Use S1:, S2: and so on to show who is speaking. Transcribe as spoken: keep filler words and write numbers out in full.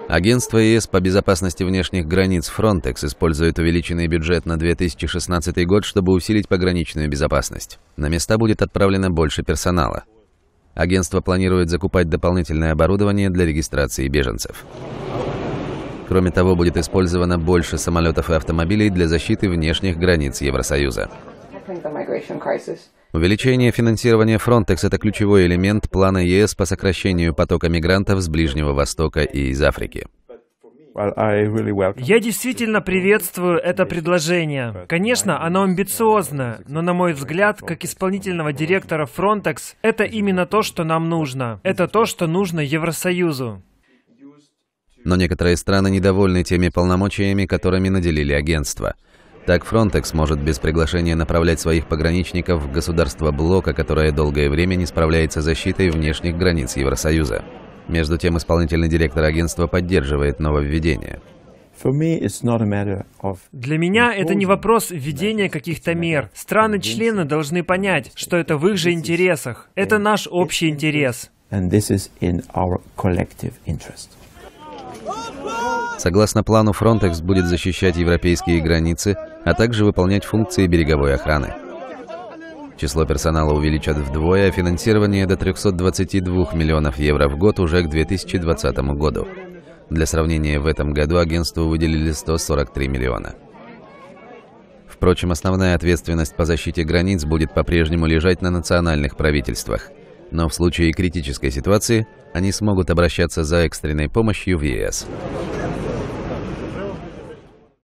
S1: Агентство ЕС по безопасности внешних границ Frontex использует увеличенный бюджет на две тысячи шестнадцатый год, чтобы усилить пограничную безопасность. На места будет отправлено больше персонала. Агентство планирует закупать дополнительное оборудование для регистрации беженцев. Кроме того, будет использовано больше самолетов и автомобилей для защиты внешних границ Евросоюза. Увеличение финансирования Frontex – это ключевой элемент плана ЕС по сокращению потока мигрантов с Ближнего Востока и из Африки.
S2: Я действительно приветствую это предложение. Конечно, оно амбициозно, но, на мой взгляд, как исполнительного директора Frontex, это именно то, что нам нужно. Это то, что нужно Евросоюзу.
S1: Но некоторые страны недовольны теми полномочиями, которыми наделили агентство. Так Frontex может без приглашения направлять своих пограничников в государство блока, которое долгое время не справляется с защитой внешних границ Евросоюза. Между тем, исполнительный директор агентства поддерживает нововведение.
S2: Для меня это не вопрос введения каких-то мер. Страны-члены должны понять, что это в их же интересах. Это наш общий интерес.
S1: Согласно плану, Frontex будет защищать европейские границы, а также выполнять функции береговой охраны. Число персонала увеличат вдвое, а финансирование до трёхсот двадцати двух миллионов евро в год уже к две тысячи двадцатому году. Для сравнения, в этом году агентству выделили сто сорок три миллиона. Впрочем, основная ответственность по защите границ будет по-прежнему лежать на национальных правительствах. Но в случае критической ситуации они смогут обращаться за экстренной помощью в ЕС.